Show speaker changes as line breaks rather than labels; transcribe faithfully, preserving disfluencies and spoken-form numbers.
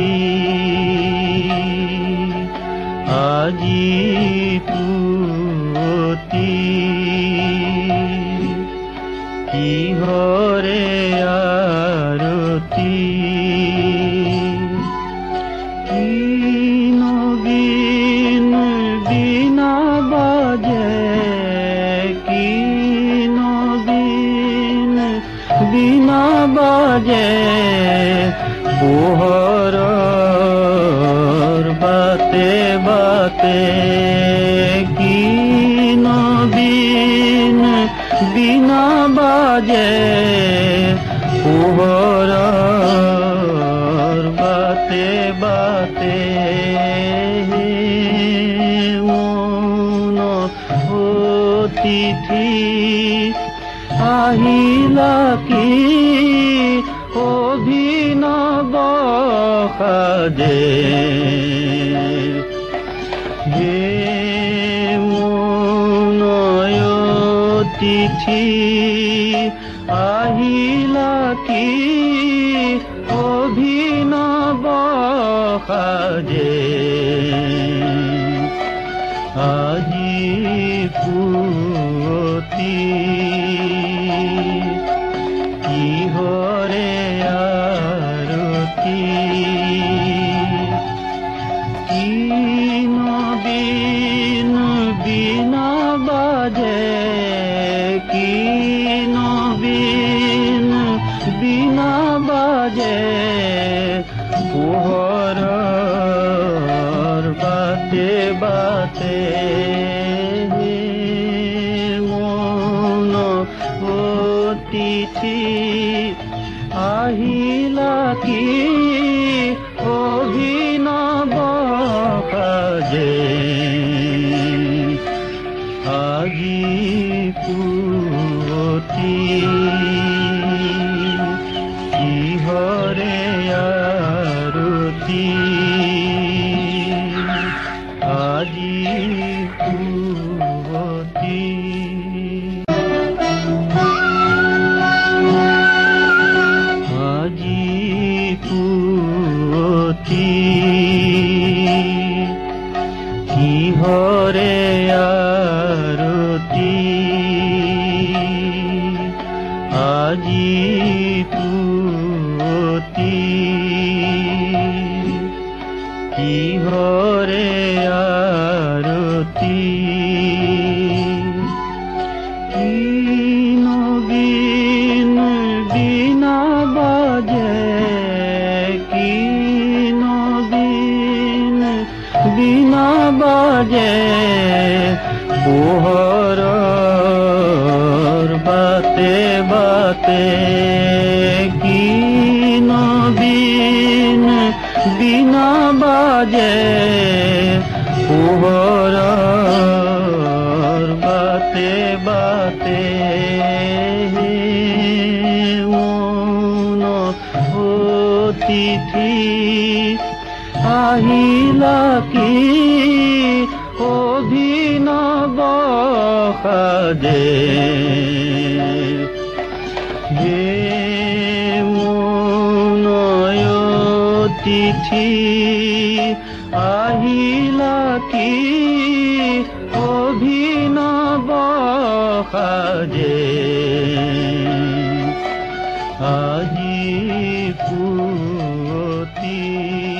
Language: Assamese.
আজি পুৱতি কিহৰে আৰতি কিন বিন বিনা বাজে কিন বিন বিনা বাজে পোহৰৰ বাতে বাতে কিন বিন বিনা বাজে পোহৰৰ বাতে বাতে মন অতিথি আহিলা কি অভিনৱ সাজে হে মন অতিথি আহিলা কি অভিনৱ সাজে আজি পুৱতি কিহৰে আৰতি কিন বিন বিনা বাজে কিন বিন বিনা বাজে পোহৰৰ বাতে বাতে মন অতিথি আহিলা কি অভিনৱ সাজে আজি পুৱতি কিহৰে আৰতি আজি পুৱতি আজি পুৱতি কিহৰে আৰতি আজি পুৱতি কিহৰে আৰতি কিন বিন বিনা বাজে কিন বিন বিনা বাজে পোহৰৰ বাতে বাতে কিন বিন বিনা বাজে পোহৰৰ বাতে বাতে মন অতিথি আহিলা কি অভিনৱ সাজে হে মন অতিথি আহিলা কি অভিনৱ সাজে আজি পুৱতি